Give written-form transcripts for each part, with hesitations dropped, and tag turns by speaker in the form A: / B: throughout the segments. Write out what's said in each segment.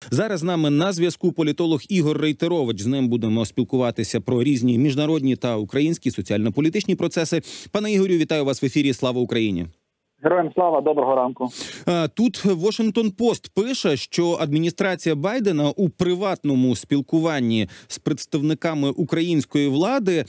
A: Зараз з нами на зв'язку політолог Ігор Рейтерович. З ним будемо спілкуватися про різні міжнародні та українські соціально-політичні процеси. Пане Ігорю, вітаю вас в ефірі. Слава Україні!
B: Героям слава, доброго ранку.
A: Тут Washington-Post пише, що адміністрація Байдена у приватному спілкуванні з представниками української влади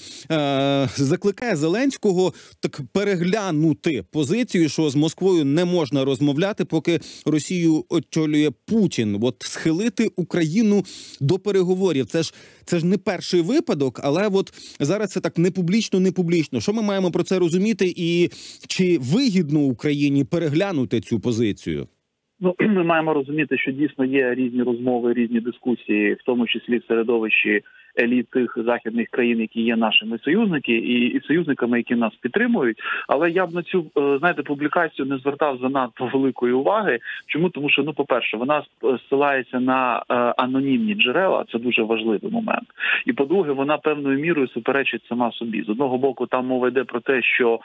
A: закликає Зеленського так переглянути позицію, що з Москвою не можна розмовляти, поки Росію очолює Путін. От схилити Україну до переговорів. Це ж не перший випадок, але от зараз це так не публічно. Що ми маємо про це розуміти і чи вигідно Україні переглянути цю позицію?
B: Ну, ми маємо розуміти, що дійсно є різні розмови, різні дискусії, в тому числі в середовищі еліт тих західних країн, які є нашими союзники і союзниками, які нас підтримують. Але я б на цю, публікацію не звертав занадто великої уваги. Чому? Тому що, по-перше, вона ссилається на анонімні джерела, це дуже важливий момент. І, по-друге, вона певною мірою суперечить сама собі. З одного боку, там мова йде про те, що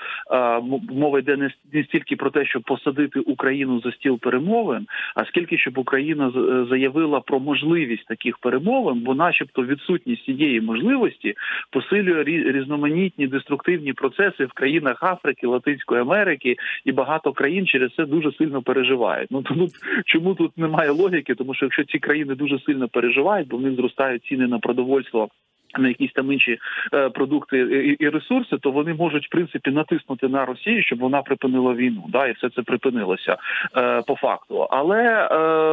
B: мова йде не стільки про те, щоб посадити Україну за стіл перемовин, а скільки, щоб Україна заявила про можливість таких перемовин, бо начебто відсутність цієї можливості посилює різноманітні деструктивні процеси в країнах Африки, Латинської Америки, і багато країн через це дуже сильно переживають. Чому тут немає логіки? Тому що якщо ці країни дуже сильно переживають, бо в них зростають ціни на продовольство, на якісь там інші продукти і ресурси, то вони можуть, в принципі, натиснути на Росію, щоб вона припинила війну, і все це припинилося по факту. Але,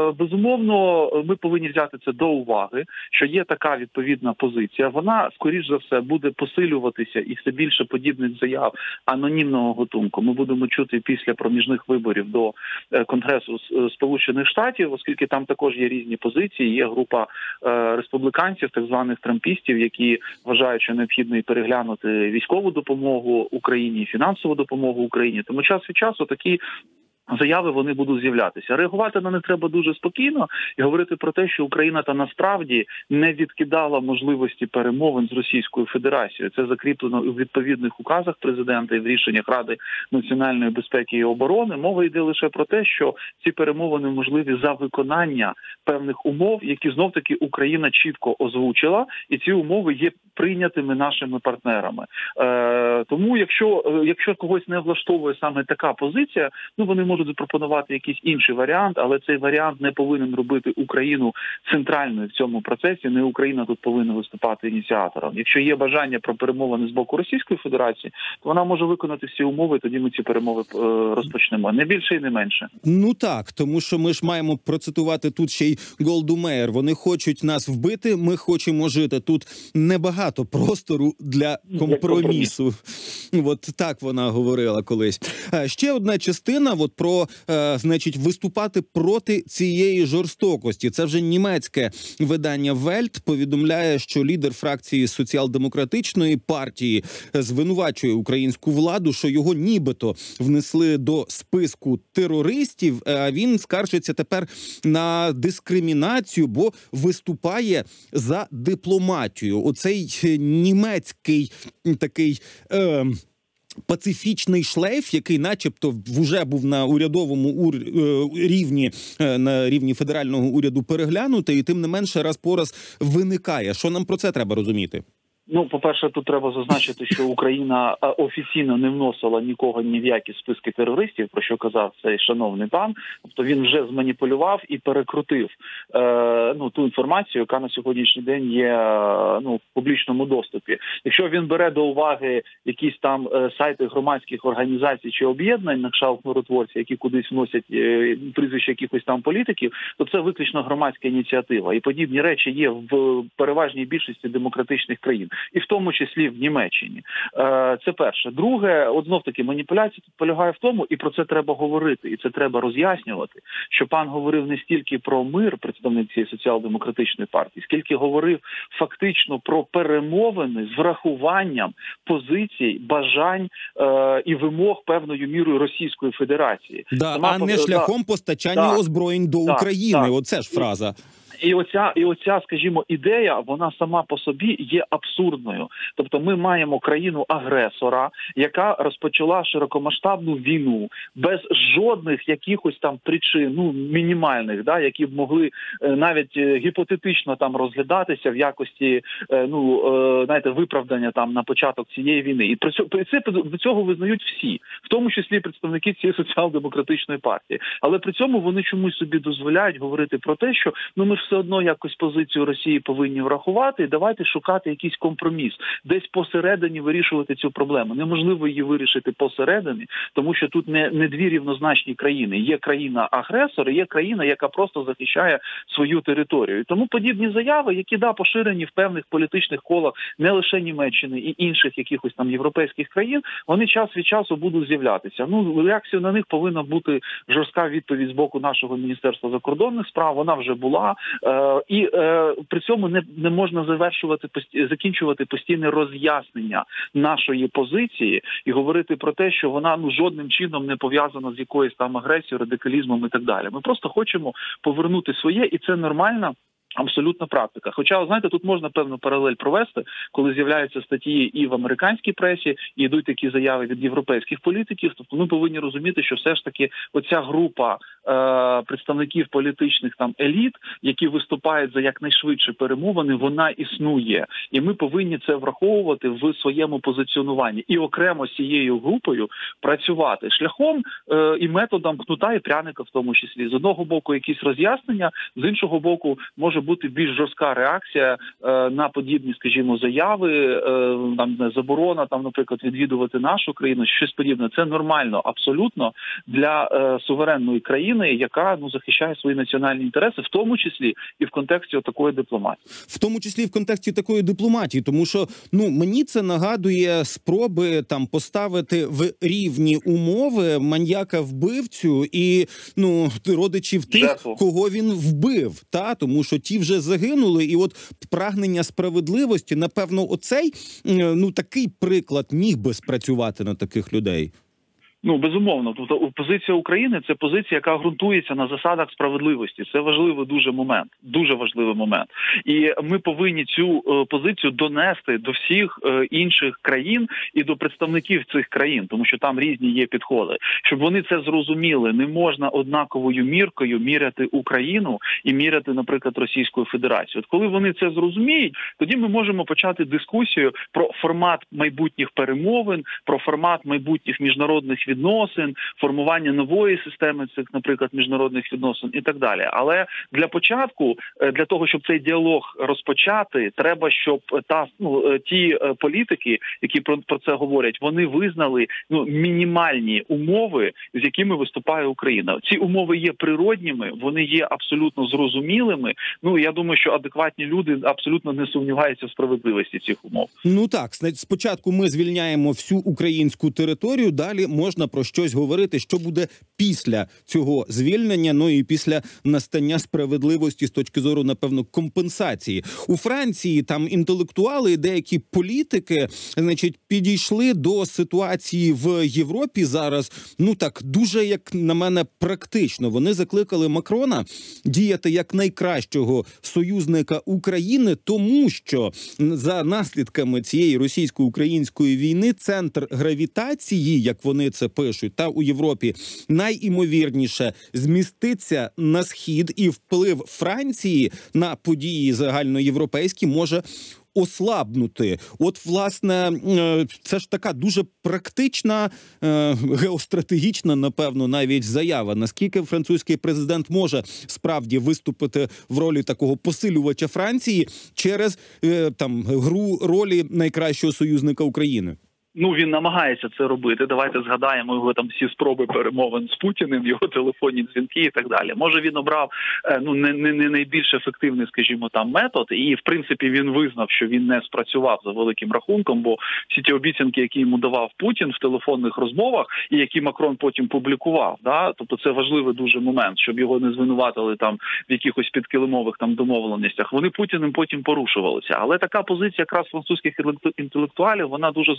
B: безумовно, ми повинні взяти це до уваги, що є така відповідна позиція. Вона, скоріш за все, буде посилюватися і все більше подібних заяв анонімного гатунку. Ми будемо чути після проміжних виборів до Конгресу Сполучених Штатів, оскільки там також є різні позиції, є група республіканців, так званих трампістів, які вважають, що необхідно і переглянути військову допомогу Україні, фінансову допомогу Україні. Тому час від часу такі заяви вони будуть з'являтися. Реагувати на них треба дуже спокійно і говорити про те, що Україна та насправді не відкидала можливості перемовин з Російською Федерацією. Це закріплено у відповідних указах президента і в рішеннях Ради національної безпеки і оборони. Мова йде лише про те, що ці перемовини можливі за виконання певних умов, які знов-таки Україна чітко озвучила, і ці умови є прийнятими нашими партнерами. Тому, якщо когось не влаштовує саме така позиція, вони можуть запропонувати якийсь інший варіант, але цей варіант не повинен робити Україну центральною в цьому процесі, не Україна тут повинна виступати ініціатором. Якщо є бажання про перемовини з боку Російської Федерації, то вона може виконати всі умови, тоді ми ці перемови розпочнемо. Не більше і не менше.
A: Так, тому що ми ж маємо процитувати тут ще й Голду Меїр. Вони хочуть нас вбити, ми хочемо жити. Тут небагато простору для компромісу. От так вона говорила колись. Ще одна частина про виступати проти цієї жорстокості. Це вже німецьке видання Welt повідомляє, що лідер фракції соціал-демократичної партії звинувачує українську владу, що його нібито внесли до списку терористів, а він скаржиться тепер на дискримінацію, бо виступає за дипломатію. Оцей німецький такий пацифічний шлейф, який начебто вже був на урядовому рівні, на рівні федерального уряду переглянутий, і тим не менше раз по раз виникає. Що нам про це треба розуміти?
B: По-перше, тут треба зазначити, що Україна офіційно не вносила нікого ні в які списки терористів, про що казав цей шановний пан. Тобто він вже зманіпулював і перекрутив ту інформацію, яка на сьогоднішній день є в публічному доступі. Якщо він бере до уваги якісь там сайти громадських організацій чи об'єднань, на кшталт миротворці, які кудись вносять прізвища якихось там політиків, то це виключно громадська ініціатива. І подібні речі є в переважній більшості демократичних країн. І в тому числі в Німеччині. Це перше. Друге, знов-таки, маніпуляція тут полягає в тому, і про це треба говорити, і це треба роз'яснювати, що пан говорив не стільки про мир, представник цієї соціал-демократичної партії, скільки говорив фактично про перемовини з врахуванням позицій, бажань і вимог певною мірою Російської Федерації.
A: А не шляхом постачання озброєнь до України. Оце ж фраза.
B: І оця, скажімо, ідея, вона сама по собі є абсурдною. Тобто ми маємо країну-агресора, яка розпочала широкомасштабну війну без жодних якихось там причин, мінімальних, які б могли навіть гіпотетично там розглядатися в якості, виправдання там на початок цієї війни. І до цього визнають всі, в тому числі представники цієї соціал-демократичної партії. Але при цьому вони чомусь собі дозволяють говорити про те, що ми ж все одно якось позицію Росії повинні врахувати і давайте шукати якийсь компроміс, десь посередині вирішувати цю проблему. Неможливо її вирішити посередині, тому що тут не дві рівнозначні країни. Є країна-агресор, і є країна, яка просто захищає свою територію. І тому подібні заяви, які поширені в певних політичних колах не лише Німеччини і інших якихось там європейських країн, вони час від часу будуть з'являтися. Реакція на них повинна бути жорстка відповідь з боку нашого Міністерства закордонних справ, вона вже була. І при цьому не можна закінчувати постійне роз'яснення нашої позиції і говорити про те, що вона жодним чином не пов'язана з якоюсь там агресією, радикалізмом і так далі. Ми просто хочемо повернути своє, і це нормальна абсолютна практика. Хоча, знаєте, тут можна певну паралель провести, коли з'являються статті і в американській пресі, і йдуть такі заяви від європейських політиків. Тобто ми повинні розуміти, що все ж таки оця група представників політичних там еліт, які виступають за якнайшвидше перемовини, вона існує. І ми повинні це враховувати в своєму позиціонуванні. І окремо з цією групою працювати шляхом і методом кнута і пряника в тому числі. З одного боку якісь роз'яснення, з іншого боку може бути більш жорстка реакція на подібні, скажімо, заяви, заборона, наприклад, відвідувати нашу країну, щось подібне. Це нормально абсолютно для суверенної країни, яка захищає свої національні інтереси, в тому числі і в контексті такої дипломатії.
A: В тому числі і в контексті такої дипломатії, тому що, мені це нагадує спроби поставити в рівні умови маньяка-вбивцю і, родичів тих, кого він вбив, тому що ті вже загинули, і от прагнення справедливості, напевно, оцей, такий приклад міг би спрацювати на таких людей.
B: Безумовно. Тобто позиція України – це позиція, яка ґрунтується на засадах справедливості. Це важливий дуже важливий момент. І ми повинні цю позицію донести до всіх інших країн і до представників цих країн, тому що там різні є підходи. Щоб вони це зрозуміли, не можна однаковою міркою міряти Україну і міряти, наприклад, Російську Федерацію. От коли вони це зрозуміють, тоді ми можемо почати дискусію про формат майбутніх перемовин, про формат майбутніх міжнародних відносин, формування нової системи цих, наприклад, міжнародних відносин і так далі. Але для початку, для того, щоб цей діалог розпочати, треба, щоб ті політики, які про це говорять, вони визнали мінімальні умови, з якими виступає Україна. Ці умови є природніми, вони є абсолютно зрозумілими. Я думаю, що адекватні люди абсолютно не сумніваються в справедливості цих умов.
A: Так, спочатку ми звільняємо всю українську територію, далі можна про щось говорити, що буде після цього звільнення, і після настання справедливості з точки зору, напевно, компенсації. У Франції там інтелектуали і деякі політики, підійшли до ситуації в Європі зараз, дуже, як на мене, практично. Вони закликали Макрона діяти як найкращого союзника України, тому що за наслідками цієї російсько-української війни центр гравітації, як вони це пишуть, у Європі, найімовірніше зміститься на схід, і вплив Франції на події загальноєвропейські може ослабнути. От, власне, це ж така дуже практична, геостратегічна, напевно, навіть заява. Наскільки французький президент може справді виступити в ролі такого посилювача Франції через гру ролі найкращого союзника України?
B: Він намагається це робити. Давайте згадаємо його всі спроби перемовин з Путіним, його телефонні дзвінки і так далі. Може, він обрав не найбільш ефективний, скажімо, метод, і, в принципі, він визнав, що він не спрацював за великим рахунком, бо всі ті обіцянки, які йому давав Путін в телефонних розмовах, і які Макрон потім публікував, тобто це важливий дуже момент, щоб його не звинуватили в якихось підкилимових домовленостях, вони Путіним потім порушувалися. Але така позиція якраз французьких інтелектуалів, вона дуже зрозуміла.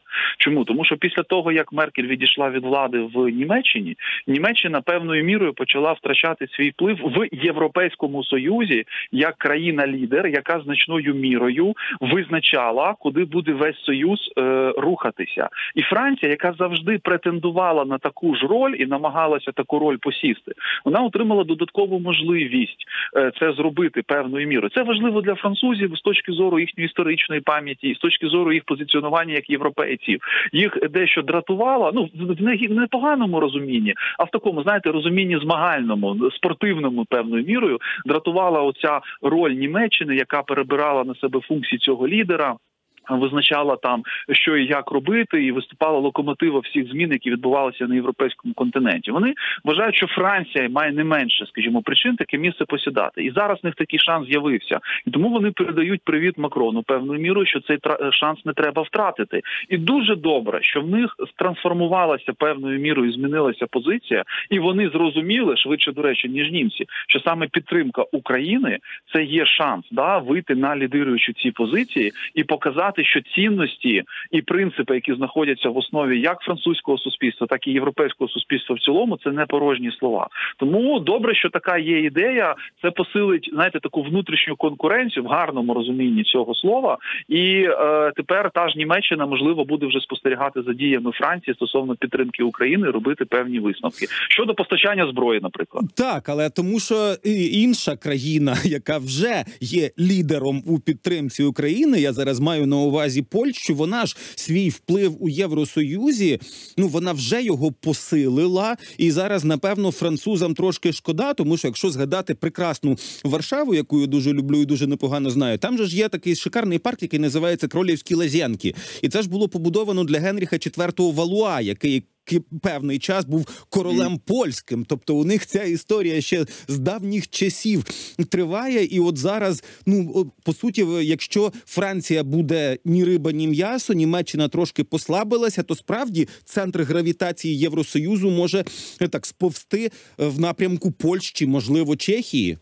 B: Чому? Тому що після того, як Меркель відійшла від влади в Німеччині, Німеччина певною мірою почала втрачати свій вплив в Європейському Союзі як країна-лідер, яка значною мірою визначала, куди буде весь Союз рухатися. І Франція, яка завжди претендувала на таку ж роль і намагалася таку роль посісти, вона отримала додаткову можливість це зробити певною мірою. Це важливо для французів з точки зору їхньої історичної пам'яті, і з точки зору їх позиціонування як європейців. Їх дещо дратувало, в непоганому розумінні, а в такому, знаєте, розумінні змагальному, спортивному певною мірою, дратувала оця роль Німеччини, яка перебирала на себе функції цього лідера, визначала там, що і як робити, і виступала локомотивом всіх змін, які відбувалися на європейському континенті. Вони вважають, що Франція має не менше, скажімо, причин таке місце посідати. І зараз в них такий шанс з'явився. І тому вони передають привіт Макрону певною мірою, що цей шанс не треба втратити. І дуже добре, що в них трансформувалася певною мірою, змінилася позиція, і вони зрозуміли, швидше, до речі, ніж німці, що саме підтримка України – це є шанс вийти на лідируючі ці позиції і показати, що цінності і принципи, які знаходяться в основі як французького суспільства, так і європейського суспільства в цілому, це не порожні слова. Тому добре, що така є ідея, це посилить, знаєте, таку внутрішню конкуренцію в гарному розумінні цього слова, і тепер та ж Німеччина, можливо, буде вже спостерігати за діями Франції стосовно підтримки України, робити певні висновки. Щодо постачання зброї, наприклад.
A: Так, але тому що інша країна, яка вже є лідером у підтримці України, я зараз маю на увазі Польщу, вона ж свій вплив у Євросоюзі, вона вже його посилила, і зараз, напевно, французам трошки шкода, тому що якщо згадати прекрасну Варшаву, яку я дуже люблю і дуже непогано знаю, там же ж є такий шикарний парк, який називається Кролівські Лазянки. І це ж було побудовано для Генріха IV Валуа, який певний час був королем польським. Тобто у них ця історія ще з давніх часів триває. І от зараз, по суті, якщо Франція буде ні риба, ні м'ясо, Німеччина трошки послабилася, то справді центр гравітації Євросоюзу може так сповзти в напрямку Польщі, можливо, Чехії.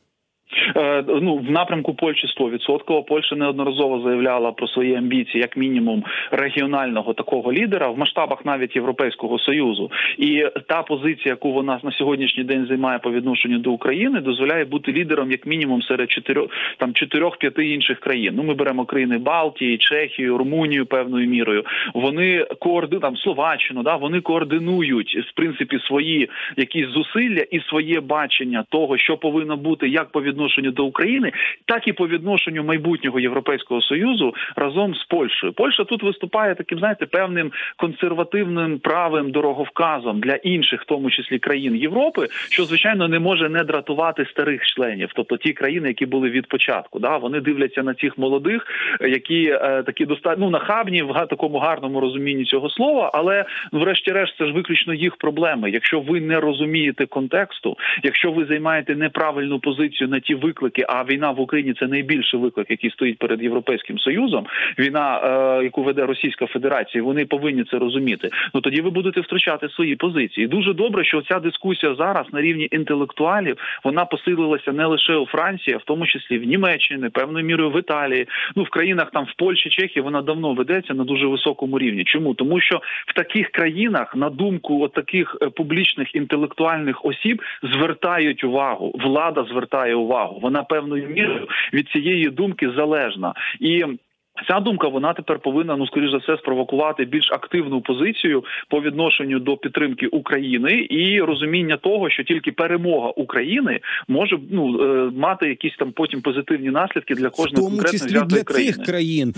B: В напрямку Польщі 100%. Польща неодноразово заявляла про свої амбіції, як мінімум, регіонального такого лідера в масштабах навіть Європейського Союзу. І та позиція, яку вона на сьогоднішній день займає по відношенню до України, дозволяє бути лідером як мінімум серед 4-5 інших країн. Ми беремо країни Балтії, Чехію, Румунію певною мірою. Вони Словаччину, вони координують, в принципі, свої якісь зусилля і своє бачення того, що повинно бути як по відношенню до України, так і по відношенню майбутнього Європейського Союзу разом з Польщею. Польща тут виступає таким, знаєте, певним консервативним правим дороговказом для інших, в тому числі країн Європи, що, звичайно, не може не дратувати старих членів, тобто ті країни, які були від початку. Вони дивляться на цих молодих, які такі достатньо нахабні в такому гарному розумінні цього слова, але, врешті-решт, це ж виключно їх проблеми. Якщо ви не розумієте контексту, якщо ви займаєте неправильну позицію на ті виклики, а війна в Україні – це найбільший виклик, який стоїть перед Європейським Союзом, війна, яку веде Російська Федерація, вони повинні це розуміти. Тоді ви будете втрачати свої позиції. Дуже добре, що ця дискусія зараз на рівні інтелектуалів, вона посилилася не лише у Франції, а в тому числі в Німеччині, певною мірою в Італії, в країнах в Польщі, Чехії, вона давно ведеться на дуже високому рівні. Чому? Тому що в таких країнах, на думку таких публічних інтелектуальних осіб, звертають увагу, влада звертає увагу. Вона певною мірою від цієї думки залежна. І ця думка, вона тепер повинна, скоріш за все, спровокувати більш активну позицію по відношенню до підтримки України і розуміння того, що тільки перемога України може мати якісь потім позитивні наслідки для кожної конкретно взятої країни. В тому числі для цих країн.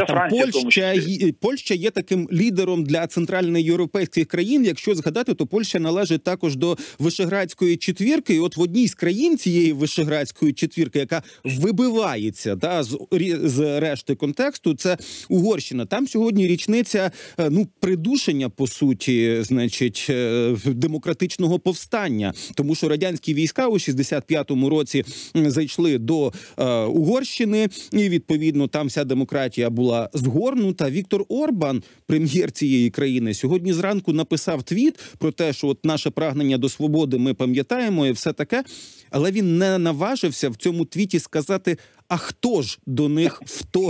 A: Польща є таким лідером для центральноєвропейських країн. Якщо згадати, то Польща належить також до Вишеградської четвірки. І от в одній з країн цієї Вишеградської четвірки, яка вибивається з решти контексту, це Угорщина. Там сьогодні річниця придушення, по суті, демократичного повстання. Тому що радянські війська у 65-му році зайшли до Угорщини, і, відповідно, там вся демократія була згорнута. Віктор Орбан, прем'єр цієї країни, сьогодні зранку написав твіт про те, що наше прагнення до свободи ми пам'ятаємо і все таке, але він не наважився в цьому твіті сказати, а хто ж до них вторгнувся?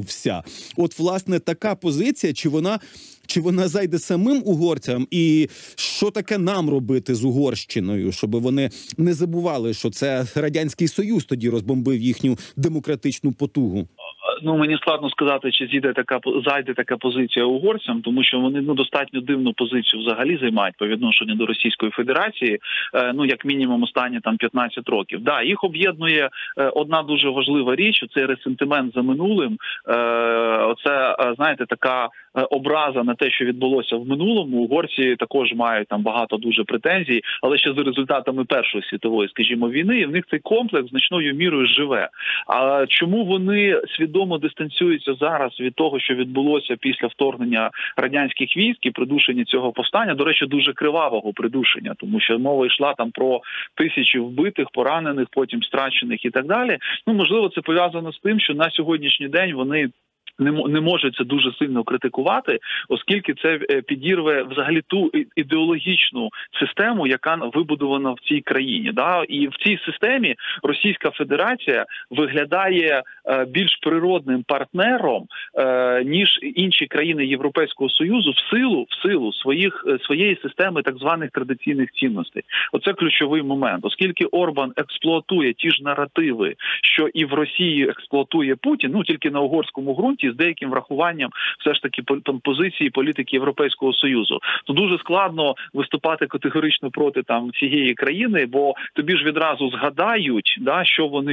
A: вся. От, власне, така позиція, чи вона зайде самим угорцям, і що таке нам робити з Угорщиною, щоб вони не забували, що це Радянський Союз тоді розбомбив їхню демократичну потугу?
B: Ну, мені складно сказати, чи зайде така позиція угорцям, тому що вони достатньо дивну позицію взагалі займають по відношенню до Російської Федерації, як мінімум останні 15 років. Да, їх об'єднує одна дуже важлива річ, це ресентимент за минулим. Оце, знаєте, така образа на те, що відбулося в минулому. Угорці також мають там багато дуже претензій, але ще за результатами Першої світової, скажімо, війни, і в них цей комплекс значною мірою живе. А чому вони свідомо дистанціюються зараз від того, що відбулося після вторгнення радянських військ і придушення цього повстання, до речі, дуже кривавого придушення, тому що мова йшла там про тисячі вбитих, поранених, потім страчених і так далі. Ну, можливо, це пов'язано з тим, що на сьогоднішній день вони не можуть це дуже сильно критикувати, оскільки це підірве взагалі ту ідеологічну систему, яка вибудована в цій країні. Да? І в цій системі Російська Федерація виглядає більш природним партнером, ніж інші країни Європейського Союзу в силу своєї системи так званих традиційних цінностей. Оце ключовий момент, оскільки Орбан експлуатує ті ж наративи, що і в Росії експлуатує Путін, ну тільки на угорському ґрунті, з деяким врахуванням все ж таки позиції політики Європейського Союзу. То дуже складно виступати категорично проти там цієї країни, бо тобі ж відразу згадають, да, що вони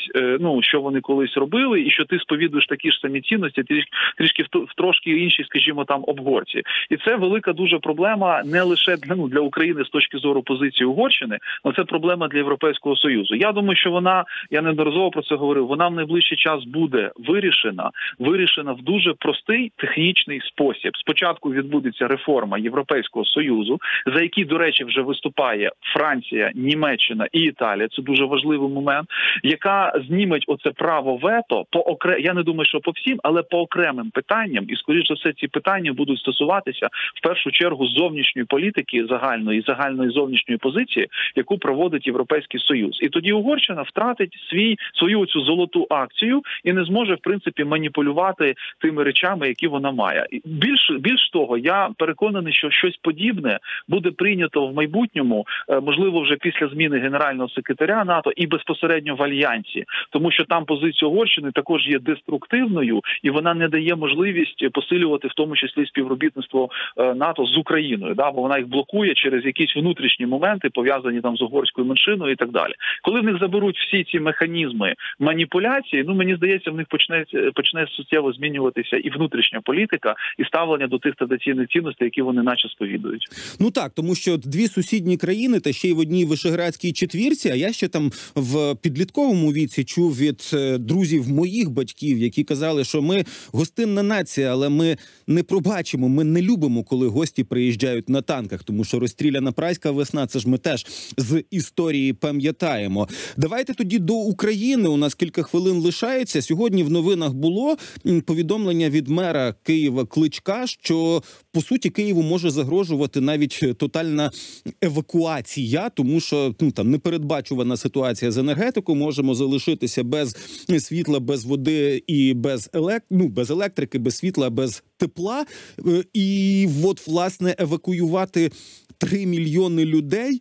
B: колись робили, і що ти сповідуєш такі ж самі цінності, трішки в трошки інші, скажімо, там обгорці. І це велика дуже проблема не лише для України з точки зору позиції Угорщини, але це проблема для Європейського Союзу. Я думаю, що я неодноразово про це говорив, вона в найближчий час буде вирішена в дуже простий технічний спосіб. Спочатку відбудеться реформа Європейського Союзу, за який, до речі, вже виступає Франція, Німеччина і Італія. Це дуже важливий момент, яка зніметь оце право вето я не думаю, що по всім, але по окремим питанням. І, скоріш за все, ці питання будуть стосуватися в першу чергу зовнішньої політики загальної зовнішньої позиції, яку проводить Європейський Союз. І тоді Угорщина втратить свою цю золоту акцію і не зможе, в принципі, маніпулювати тими речами, які вона має. Більш того, я переконаний, що щось подібне буде прийнято в майбутньому, можливо, вже після зміни генерального секретаря НАТО і безпосередньо в Альянсі, тому що там позиція Угорщини також є деструктивною, і вона не дає можливість посилювати в тому числі співробітництво НАТО з Україною, да, бо вона їх блокує через якісь внутрішні моменти, пов'язані там з угорською меншиною і так далі. Коли в них заберуть всі ці механізми маніпуляції, мені здається, в них почне суттєво змінюватися і внутрішня політика, і ставлення до тих традиційних цінностей, які вони наче сповідують.
A: Ну так, тому що дві сусідні країни, та ще й в одній Вишеградській четвірці, а я ще там в підлітковому віці чув від друзів моїх батьків, які казали, що ми гостинна нація, але ми не пробачимо, ми не любимо, коли гості приїжджають на танках, тому що розстріляна Празька весна, це ж ми теж з історії пам'ятаємо. Давайте тоді до України, у нас кілька хвилин лишається. Сьогодні в новинах було повідомлення від мера Києва Кличка, що, по суті, Києву може загрожувати навіть тотальна евакуація, тому що там непередбачувана ситуація з енергетикою, можемо залишитися без світла, без води і без електрики, без світла, без тепла. І от, власне, евакуювати 3 мільйони людей,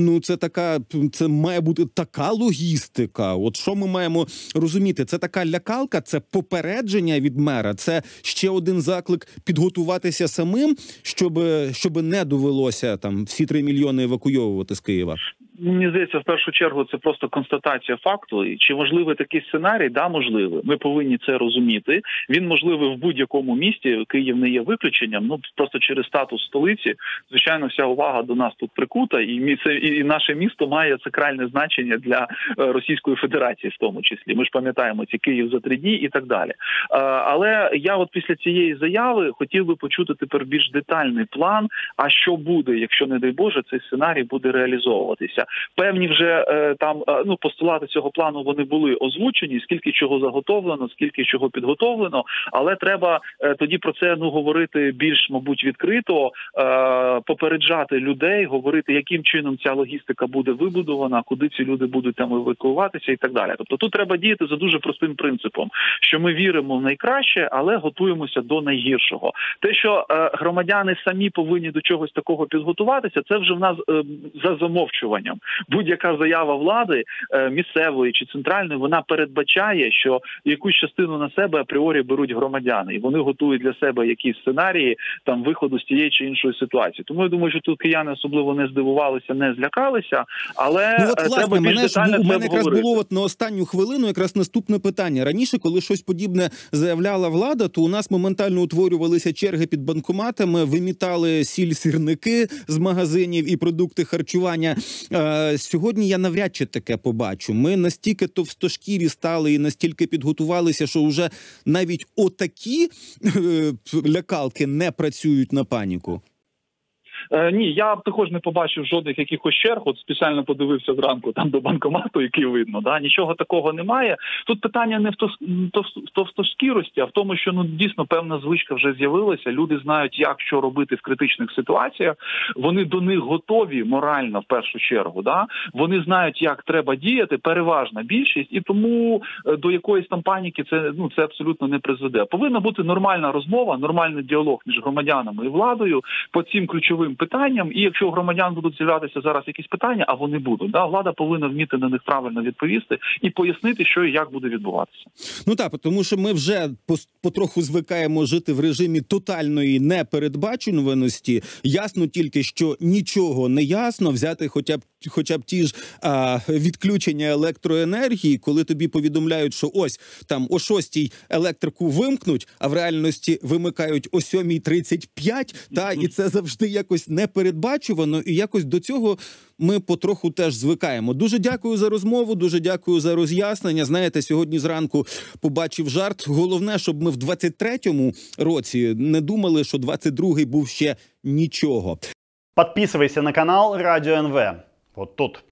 A: це має бути така логістика. От що ми маємо розуміти? Це така лякалка, це попередження від мера, це ще один заклик підготуватися самим, щоб не довелося там всі 3 мільйони евакуйовувати з Києва.
B: Мені здається, в першу чергу це просто констатація факту. І чи можливий такий сценарій? Да, можливий. Ми повинні це розуміти. Він можливий в будь-якому місті. Київ не є виключенням. Просто через статус столиці, звичайно, вся увага до нас тут прикута. І наше місто має сакральне значення для Російської Федерації в тому числі. Ми ж пам'ятаємо ці Київ за 3 дні і так далі. Але я от після цієї заяви хотів би почути тепер більш детальний план, а що буде, якщо, не дай Боже, цей сценарій буде реалізовуватися. Певні вже постулати цього плану вони були озвучені, скільки чого заготовлено, скільки чого підготовлено, але треба тоді про це говорити більш, мабуть, відкрито, попереджати людей, говорити, яким чином ця логістика буде вибудована, куди ці люди будуть там евакуюватися і так далі. Тобто тут треба діяти за дуже простим принципом, що ми віримо в найкраще, але готуємося до найгіршого. Те, що громадяни самі повинні до чогось такого підготуватися, це вже в нас за замовчуванням. Будь-яка заява влади, місцевої чи центральної, вона передбачає, що якусь частину на себе апріорі беруть громадяни, і вони готують для себе якісь сценарії там виходу з тієї чи іншої ситуації. Тому я думаю, що тут кияни особливо не здивувалися, не злякалися, але треба більш детально це обговорити. У мене якраз було
A: на останню хвилину якраз наступне питання. Раніше, коли щось подібне заявляла влада, то у нас моментально утворювалися черги під банкоматами, вимітали сіль-сірники з магазинів і продукти харчування. Сьогодні я навряд чи таке побачу. Ми настільки товстошкірі стали і настільки підготувалися, що вже навіть отакі лякалки не працюють на паніку.
B: Ні, я також не побачив жодних якихось черг, от спеціально подивився зранку там до банкомату, який видно, нічого такого немає. Тут питання не в товстошкірості, а в тому, що дійсно певна звичка вже з'явилася, люди знають, як, що робити в критичних ситуаціях, вони до них готові морально в першу чергу, вони знають, як треба діяти, переважна більшість, і тому до якоїсь там паніки це абсолютно не призведе. Повинна бути нормальна розмова, нормальний діалог між громадянами і владою по цим ключовим питанням, і якщо у громадян будуть з'являтися зараз якісь питання, а вони будуть, влада повинна вміти на них правильно відповісти і пояснити, що і як буде відбуватися.
A: Так, тому що ми вже потроху звикаємо жити в режимі тотальної непередбачуваності. Ясно тільки, що нічого не ясно, взяти хоча б ті ж відключення електроенергії, коли тобі повідомляють, що ось там о 6-й електрику вимкнуть, а в реальності вимикають о 7:35, і це завжди якось непередбачувано, і якось до цього ми потроху теж звикаємо. Дуже дякую за розмову, дуже дякую за роз'яснення. Знаєте, сьогодні зранку побачив жарт. Головне, щоб ми в 23-му році не думали, що 22-й був ще нічого.
C: Подписывайся на канал Радио НВ. Вот тут.